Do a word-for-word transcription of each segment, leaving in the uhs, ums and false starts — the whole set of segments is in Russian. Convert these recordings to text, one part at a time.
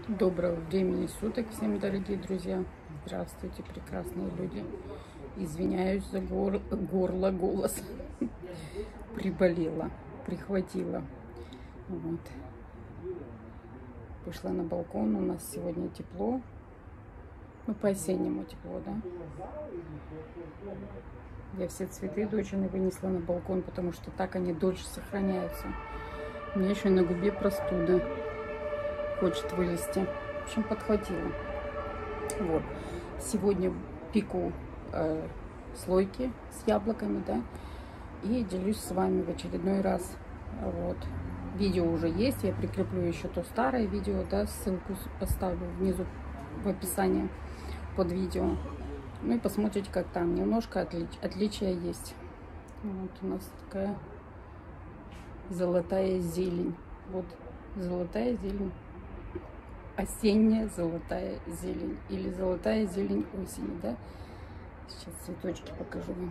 Доброго времени суток всем, дорогие друзья. Здравствуйте, прекрасные люди. Извиняюсь за гор... горло, голос. Приболела, прихватила. Вот. Вышла на балкон. У нас сегодня тепло. Ну, по-осеннему тепло, да? Я все цветы дочери вынесла на балкон, потому что так они дольше сохраняются. У меня еще на губе простуда. Хочет вылезти. В общем, подхватила. Вот. Сегодня пеку э, слойки с яблоками, да, и делюсь с вами в очередной раз. Вот. Видео уже есть, я прикреплю еще то старое видео, да, ссылку поставлю внизу в описании под видео. Ну и посмотрите, как там. Немножко отли... отличия есть. Вот у нас такая золотая зелень. Вот золотая зелень. Осенняя золотая зелень или золотая зелень осени, да? Сейчас цветочки покажу вам.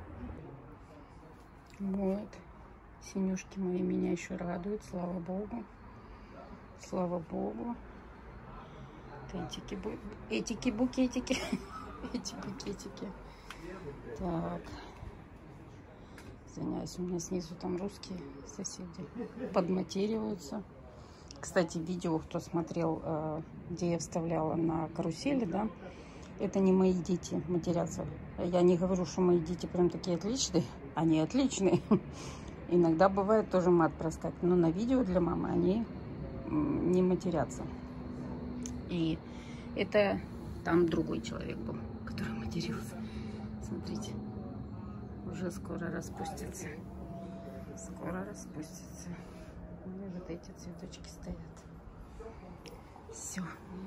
Вот. Синюшки мои меня еще радуют, слава богу. Слава богу. Этики, этики букетики. Эти букетики. Так. Извиняюсь, у меня снизу там русские соседи подматериваются. Кстати, видео, кто смотрел, где я вставляла на карусели, да, это не мои дети матерятся. Я не говорю, что мои дети прям такие отличные. Они отличные. Иногда бывает тоже мат проскакивает. Но на видео для мамы они не матерятся. И это там другой человек был, который матерился. Смотрите, уже скоро распустится. Скоро распустится. И вот эти цветочки стоят. Все.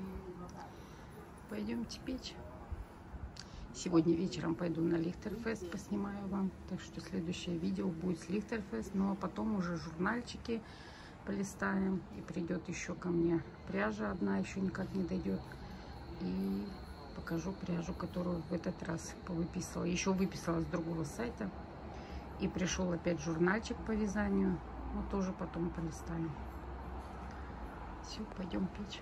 Пойдемте печь. Сегодня вечером пойду на Лихтерфест, поснимаю вам. Так что следующее видео будет с Лихтерфест. Ну а потом уже журнальчики полистаем. И придет еще ко мне пряжа одна, еще никак не дойдет. И покажу пряжу, которую в этот раз повыписывала. Еще выписала с другого сайта. И пришел опять журнальчик по вязанию. Но тоже потом полистаем. Все, пойдем печь.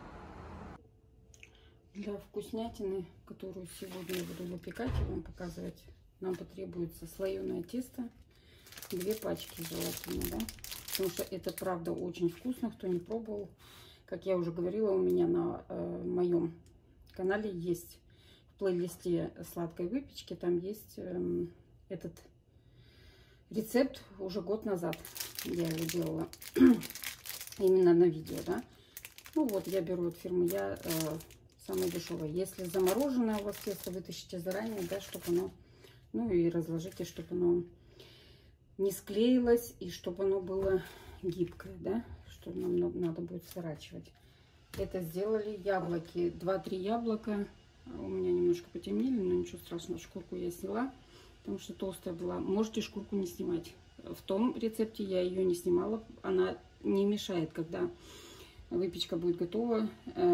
Для вкуснятины, которую сегодня я буду выпекать и вам показывать, нам потребуется слоеное тесто. Две пачки желательно, да? Потому что это правда очень вкусно, кто не пробовал. Как я уже говорила, у меня на э, моем канале есть в плейлисте сладкой выпечки, там есть э, этот рецепт уже год назад. Я его делала именно на видео, да. Ну вот, я беру от фирмы Я, э, самое дешевое. Если замороженное у вас тесто, вытащите заранее, да, чтобы оно, ну и разложите, чтобы оно не склеилось и чтобы оно было гибкое, да, что нам надо будет сворачивать. Это сделали яблоки, два-три яблока. У меня немножко потемнели, но ничего страшного, шкурку я сняла, потому что толстая была. Можете шкурку не снимать. В том рецепте я ее не снимала. Она не мешает, когда выпечка будет готова.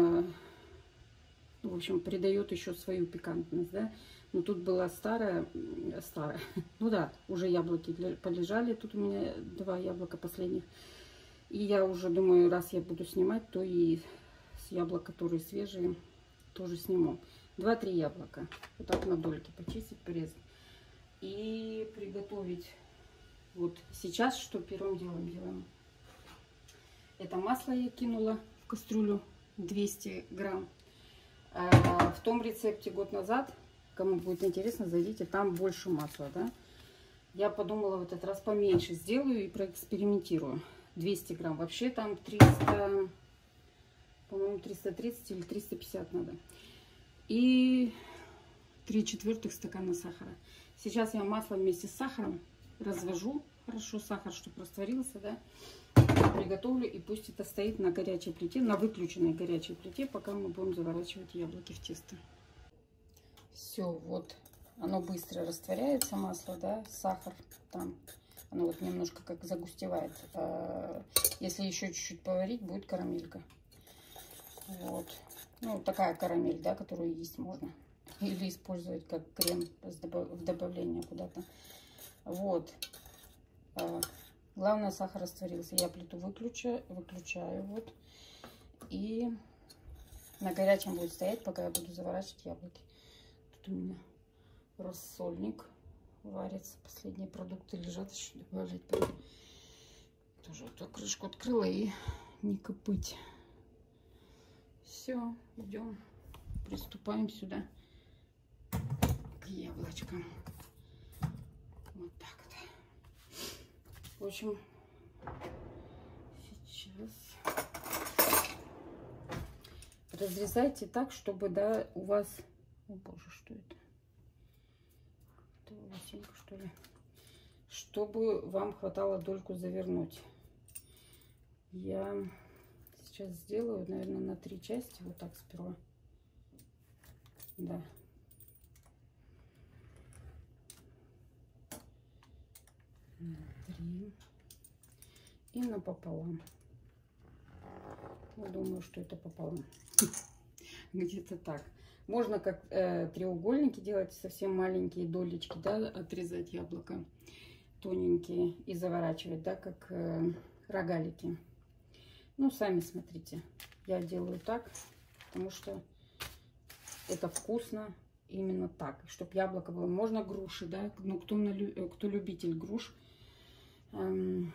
В общем, придает еще свою пикантность, да. Но тут была старая, старая. Ну да, уже яблоки полежали. Тут у меня два яблока последних. И я уже думаю, раз я буду снимать, то и с яблок, которые свежие, тоже сниму. Два-три яблока. Вот так на дольки почистить, порезать. И приготовить. Вот сейчас, что первым делом делаем. Это масло я кинула в кастрюлю двести грамм. А в том рецепте год назад, кому будет интересно, зайдите, там больше масла, да. Я подумала, в этот раз поменьше сделаю и проэкспериментирую. двести грамм. Вообще там триста, по-моему, триста тридцать или триста пятьдесят надо. И три четвертых стакана сахара. Сейчас я масло вместе с сахаром развожу. Хорошо сахар, чтобы растворился, да. Приготовлю, и пусть это стоит на горячей плите, на выключенной горячей плите, пока мы будем заворачивать яблоки в тесто. Все, вот, оно быстро растворяется, масло, да, сахар там, оно вот немножко как загустевает. Если еще чуть-чуть поварить, будет карамелька. Вот, ну, такая карамель, да, которую есть можно. Или использовать как крем в добавление куда-то. Вот. Главное, сахар растворился. Я плиту выключаю, выключаю вот. И На горячем будет стоять, пока я буду заворачивать яблоки. Тут у меня рассольник варится. Последние продукты лежат, еще добавлять. Тоже эту крышку открыла и не копыть. Все, идем, приступаем сюда к яблочкам. Вот так вот. В общем, сейчас разрезайте так, чтобы, да, у вас... О боже, что это? Это волосинка, что ли? Чтобы вам хватало дольку завернуть. Я сейчас сделаю, наверное, на три части. Вот так сперва. Да. На три. И напополам. Я думаю, что это пополам. Где-то так. Можно как э, треугольники делать, совсем маленькие долечки, да, отрезать яблоко тоненькие и заворачивать, да, как э, рогалики. Ну, сами смотрите. Я делаю так, потому что это вкусно именно так. Чтобы яблоко было. Можно груши, да, ну, кто, на, кто любитель груш. Эм,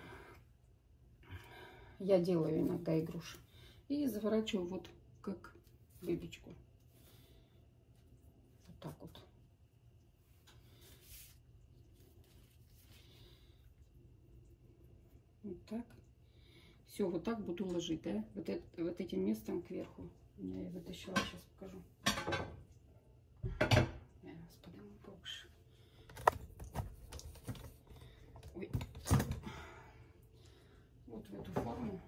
я делаю иногда и груши. И заворачиваю вот как выпечку. Вот так вот. Вот так. Все, вот так буду ложить, да? Вот, это, вот этим местом кверху. Я ее вытащила, сейчас покажу. Я вас подниму повыше. Ой. Вот в эту форму.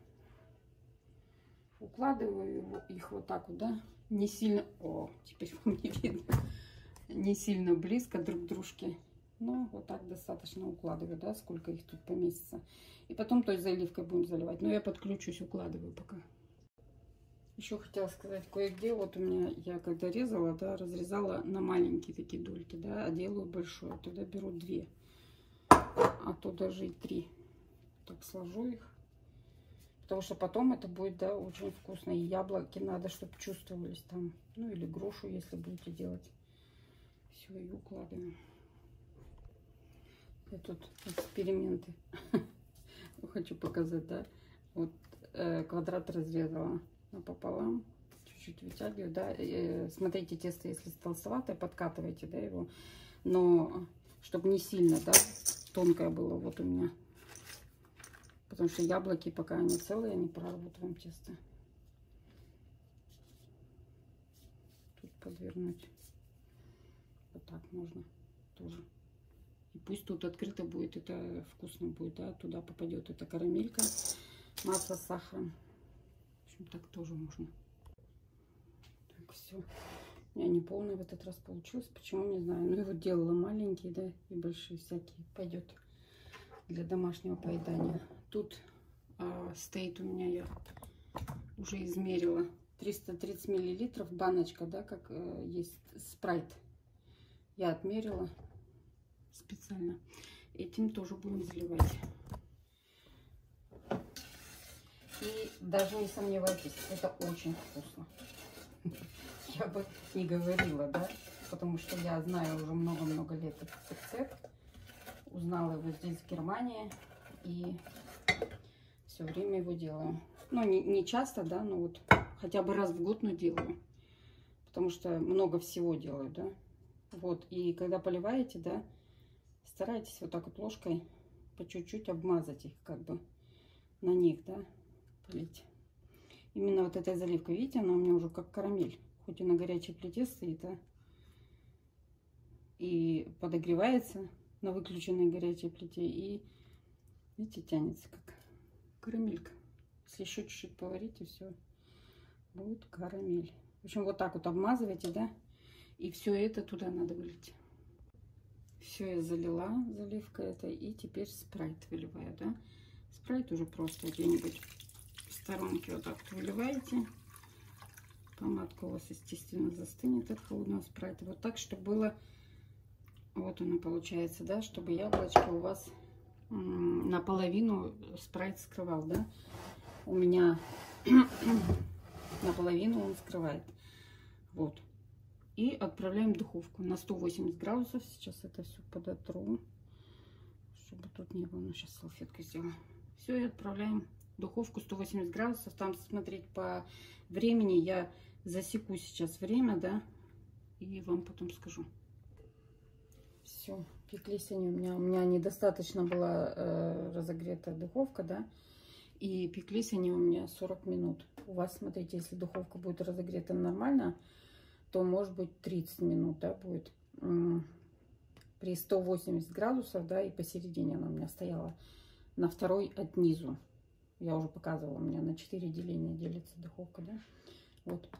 Укладываю их вот так вот, да? Не сильно... О, теперь вам не видно. Не сильно близко друг к дружке. Но вот так достаточно укладываю, да, сколько их тут поместится. И потом той заливкой будем заливать. Но я подключусь, укладываю пока. Еще хотела сказать, кое-где вот у меня, я когда резала, да, разрезала на маленькие такие дольки, да, а делаю большое. Тогда беру две, а то даже и три. Так сложу их. Потому что потом это будет, да, очень вкусно. И яблоки надо, чтобы чувствовались там. Ну, или грушу, если будете делать. Все, и укладываем. И тут эксперименты. Хочу показать, да. Вот э, квадрат разрезала напополам. Чуть-чуть вытягиваю, да. Э, смотрите, тесто, если толстоватое, подкатывайте, да, его. Но чтобы не сильно, да, тонкое было. Вот у меня. Потому что яблоки, пока они целые, они проработаем тесто. Тут подвернуть. Вот так можно тоже. И пусть тут открыто будет, это вкусно будет, да, туда попадет эта карамелька, масло с сахаром. В общем, так тоже можно. Так, все. У меня не полный в этот раз получилось, почему, не знаю. Ну, я вот делала маленькие, да, и большие всякие. Пойдет для домашнего поедания. Тут а, стоит у меня, я уже измерила, триста тридцать миллилитров, баночка, да, как э, есть спрайт. Я отмерила специально. Этим тоже будем заливать. И даже не сомневайтесь, это очень вкусно. Я бы не говорила, да, потому что я знаю уже много-много лет этот рецепт. Узнала его здесь, в Германии, и все время его делаю. Ну, не, не часто, да, но вот хотя бы раз в год, но делаю. Потому что много всего делаю, да. Вот, и когда поливаете, да, старайтесь вот так вот ложкой по чуть-чуть обмазать их, как бы на них, да, полить. Именно вот этой заливкой, видите, она у меня уже как карамель. Хоть и на горячей плите стоит, да, и подогревается на выключенной горячей плите, и, видите, тянется как карамелька. Если еще чуть-чуть поварить, и все, будет карамель. В общем, вот так вот обмазывайте, да, и все это туда надо вылить. Все я залила, заливка это, и теперь спрайт выливаю, да. Спрайт уже просто где-нибудь в сторонке вот так вот выливаете. Помадка у вас, естественно, застынет от холодного спрайта. Вот так, чтобы было, вот оно получается, да, чтобы яблочки у вас наполовину спрайт скрывал, да. У меня наполовину он скрывает. Вот. И отправляем в духовку на сто восемьдесят градусов. Сейчас это все подотру, чтобы тут не было. Ну, сейчас салфеткой сделаю. Все, и отправляем в духовку сто восемьдесят градусов. Там смотреть по времени. Я засеку сейчас время, да, и вам потом скажу. Все, пеклись они у меня. У меня недостаточно была э, разогретая духовка, да. И пеклись они у меня сорок минут. У вас, смотрите, если духовка будет разогрета нормально, то может быть тридцать минут, да, будет. При ста восьмидесяти градусах, да, и посередине она у меня стояла. На второй от низу. Я уже показывала, у меня на четыре деления делится духовка, да. Вот.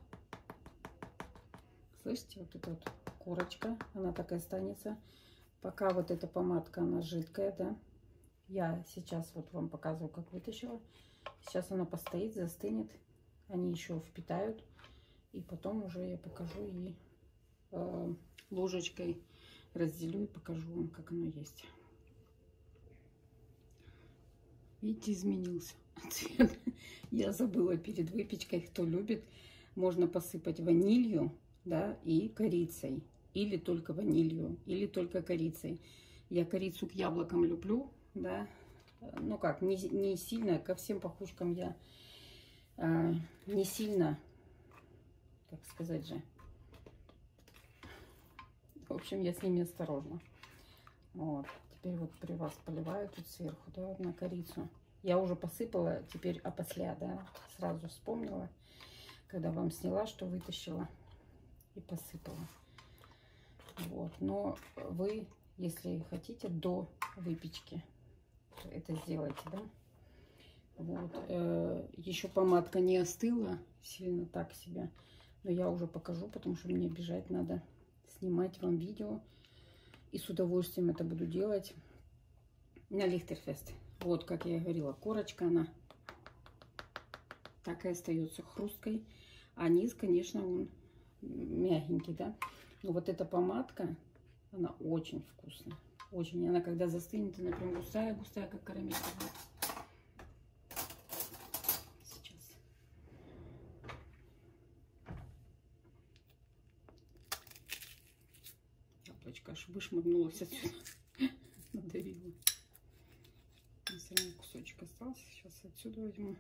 Слышите, вот эта вот корочка, она так и останется. Пока вот эта помадка, она жидкая, да. Я сейчас вот вам показываю, как вытащила. Сейчас она постоит, застынет. Они еще впитают. И потом уже я покажу и э, ложечкой разделю и покажу вам, как оно есть. Видите, изменился цвет. Я забыла перед выпечкой, кто любит, можно посыпать ванилью, да, и корицей. Или только ванилью, или только корицей. Я корицу к яблокам люблю, да. Ну как, не, не сильно, ко всем пахучкам я э, не сильно, как сказать же. В общем, я с ними осторожна. Вот. Теперь вот при вас поливаю тут сверху, да, на корицу. Я уже посыпала, теперь опосля, да, сразу вспомнила, когда вам сняла, что вытащила и посыпала. Вот. Но вы, если хотите, до выпечки это сделайте, да. Вот. Э, еще помадка не остыла, сильно так себе. Но я уже покажу, потому что мне бежать надо снимать вам видео. И с удовольствием это буду делать на Лихтерфест. Вот, как я и говорила, корочка, она так и остается хрусткой. А низ, конечно, он мягенький, да. Но вот эта помадка, она очень вкусная. Очень. Она когда застынет, она прям густая-густая, как карамелька. Сейчас. Яблочко аж вышмыгнулось отсюда. Надавила. Все равно кусочек остался. Сейчас отсюда возьму.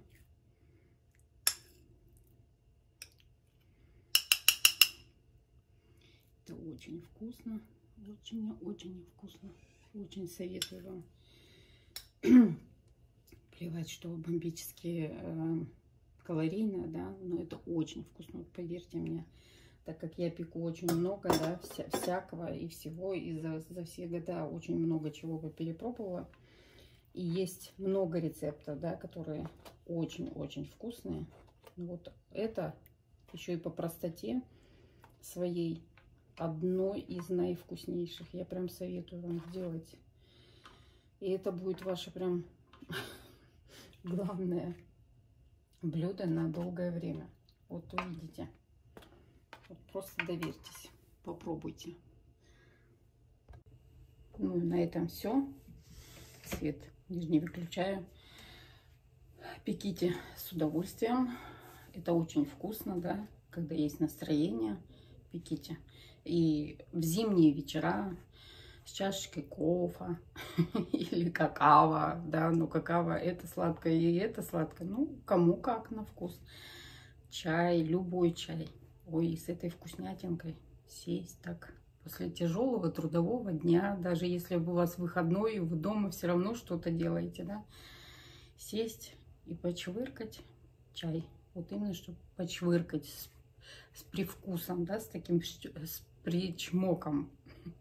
Это очень вкусно. Очень-очень вкусно. Очень советую вам. Плевать, что бомбически э, калорийно, да, но это очень вкусно. Вот поверьте мне, так как я пеку очень много, да, вся, всякого и всего, и за, за все года очень много чего перепробовала. И есть много рецептов, да, которые очень-очень вкусные. Вот это еще и по простоте своей одно из наивкуснейших. Я прям советую вам сделать. И это будет ваше прям главное блюдо на долгое время. Вот увидите. Вот просто доверьтесь. Попробуйте. Ну, на этом все. Свет не выключаю. Пеките с удовольствием. Это очень вкусно, да, когда есть настроение. Пеките. И в зимние вечера с чашечкой кофе или какао, да, ну какао это сладкое и это сладкое, ну кому как на вкус. Чай, любой чай. Ой, с этой вкуснятинкой сесть так после тяжелого трудового дня, даже если у вас выходной, вы дома все равно что-то делаете, да, сесть и почвыркать чай. Вот именно, чтобы почвыркать с, с привкусом, да, с таким с причмоком.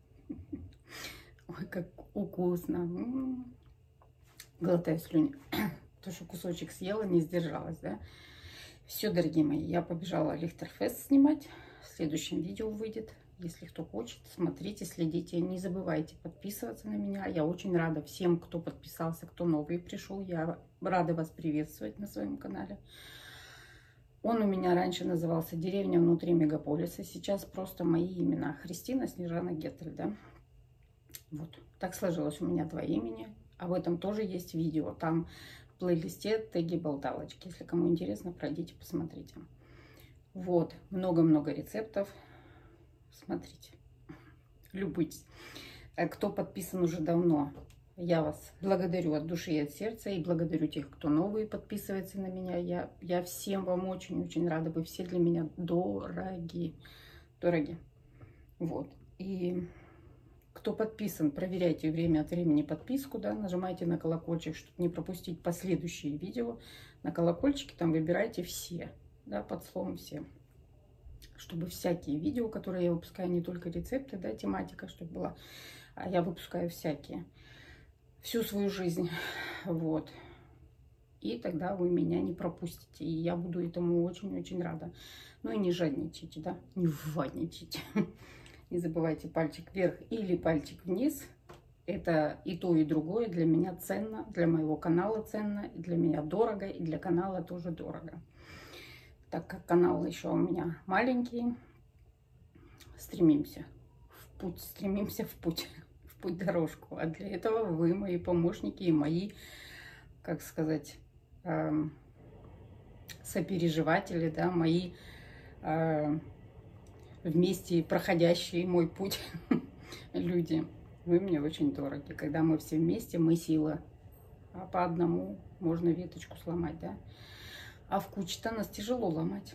Ой, как вкусно. Глотаю слюни. То, что кусочек съела, не сдержалась, да. Все, дорогие мои, я побежала Лихтерфест снимать. В следующем видео выйдет. Если кто хочет, смотрите, следите. Не забывайте подписываться на меня. Я очень рада всем, кто подписался, кто новый пришел. Я рада вас приветствовать на своем канале. Он у меня раньше назывался «Деревня внутри мегаполиса». Сейчас просто мои имена. Христина, Снежана, Гетель, да. Вот. Так сложилось у меня два имени. Об этом тоже есть видео. Там в плейлисте теги болталочки. Если кому интересно, пройдите, посмотрите. Вот, много-много рецептов. Смотрите, любуйтесь. Кто подписан уже давно, я вас благодарю от души и от сердца. И благодарю тех, кто новые подписывается на меня. Я, я всем вам очень-очень рада. Вы все для меня дороги. Дороги. Вот. И кто подписан, проверяйте время от времени подписку, да, нажимайте на колокольчик, чтобы не пропустить последующие видео. На колокольчике там выбирайте все, да, под словом все. Чтобы всякие видео, которые я выпускаю, не только рецепты, да, тематика, чтобы была, а я выпускаю всякие. Всю свою жизнь, вот. И тогда вы меня не пропустите. И я буду этому очень-очень рада. Ну и не жадничайте, да, не ввадничайте. Не забывайте пальчик вверх или пальчик вниз. Это и то, и другое для меня ценно, для моего канала ценно, для меня дорого, и для канала тоже дорого. Так как канал еще у меня маленький, стремимся в путь, стремимся в путь. Путь дорожку, а для этого вы мои помощники и мои, как сказать, э, сопереживатели, да, мои э, вместе проходящие мой путь люди. Вы мне очень дороги. Когда мы все вместе, мы сила, а по одному можно веточку сломать, да, а в куче-то нас тяжело ломать.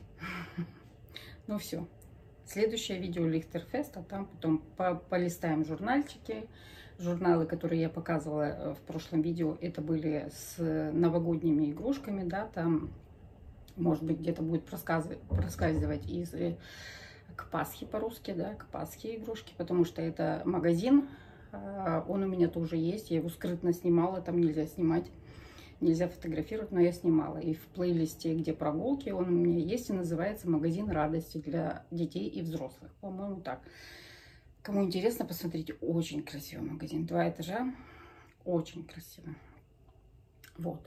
Ну все. Следующее видео Лихтерфест, а там потом по полистаем журнальчики. Журналы, которые я показывала в прошлом видео, это были с новогодними игрушками, да, там, может быть, где-то будет проскальзывать из к Пасхе по-русски, да, к Пасхе игрушки, потому что это магазин, он у меня тоже есть, я его скрытно снимала, там нельзя снимать. Нельзя фотографировать, но я снимала. И в плейлисте, где прогулки, он у меня есть и называется «Магазин радости для детей и взрослых». По-моему, так. Кому интересно, посмотрите. Очень красивый магазин. Два этажа. Очень красиво. Вот.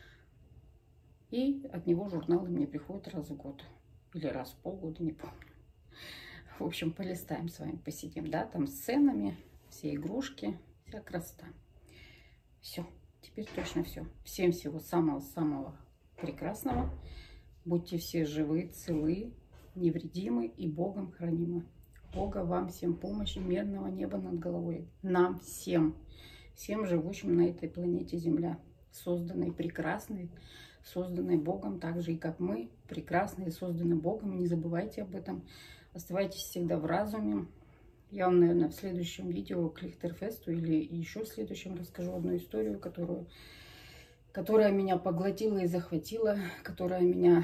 И от него журналы мне приходят раз в год. Или раз в полгода, не помню. В общем, полистаем с вами, посидим. Да, там с ценами, все игрушки, вся красота. Все. Теперь точно все. Всем всего самого-самого прекрасного. Будьте все живы, целы, невредимы и Богом хранимы. Бога вам всем помощи, мирного неба над головой. Нам всем, всем живущим на этой планете Земля, созданной прекрасной, созданной Богом, так же и как мы, прекрасные, созданы Богом. Не забывайте об этом. Оставайтесь всегда в разуме. Я вам, наверное, в следующем видео к Лихтерфесту или еще в следующем расскажу одну историю, которую, которая меня поглотила и захватила, которая меня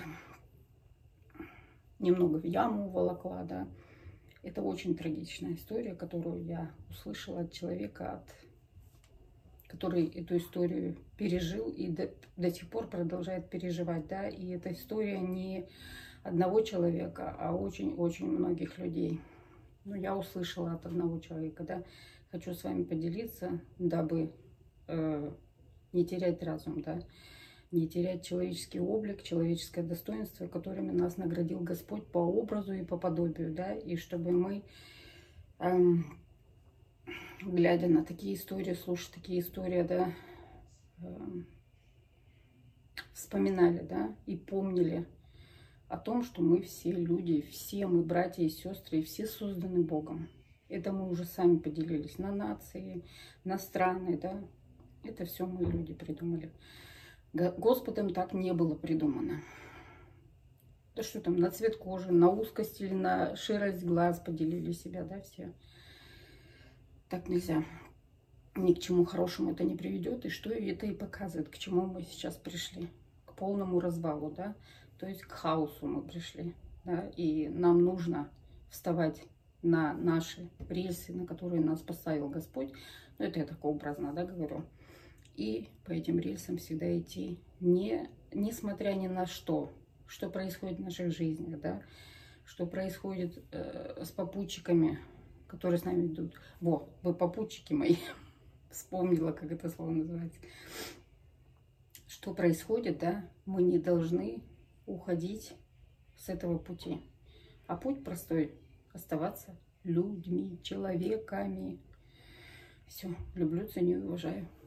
немного в яму уволокла, да. Это очень трагичная история, которую я услышала от человека, от, который эту историю пережил и до, до сих пор продолжает переживать, да. И эта история не одного человека, а очень-очень многих людей. Но я услышала от одного человека, да, хочу с вами поделиться, дабы э, не терять разум, да, не терять человеческий облик, человеческое достоинство, которыми нас наградил Господь по образу и по подобию, да, и чтобы мы, э, глядя на такие истории, слушая такие истории, да, э, вспоминали, да, и помнили о том, что мы все люди, все мы братья и сестры, и все созданы Богом. Это мы уже сами поделились на нации, на страны, да. Это все мы люди придумали. Господом так не было придумано. Да что там, на цвет кожи, на узкость или на ширость глаз поделили себя, да, все. Так нельзя. Ни к чему хорошему это не приведет. И что это и показывает, к чему мы сейчас пришли. К полному развалу, да. То есть к хаосу мы пришли, да, и нам нужно вставать на наши рельсы, на которые нас поставил Господь. Ну, это я так образно, да, говорю. И по этим рельсам всегда идти, не, несмотря ни на что, что происходит в наших жизнях, да, что происходит э, с попутчиками, которые с нами идут. Во, вы попутчики мои, вспомнила, как это слово называется. Что происходит, да, мы не должны уходить с этого пути. А путь простой. Оставаться людьми, человеками. Все. Люблю, ценю и уважаю.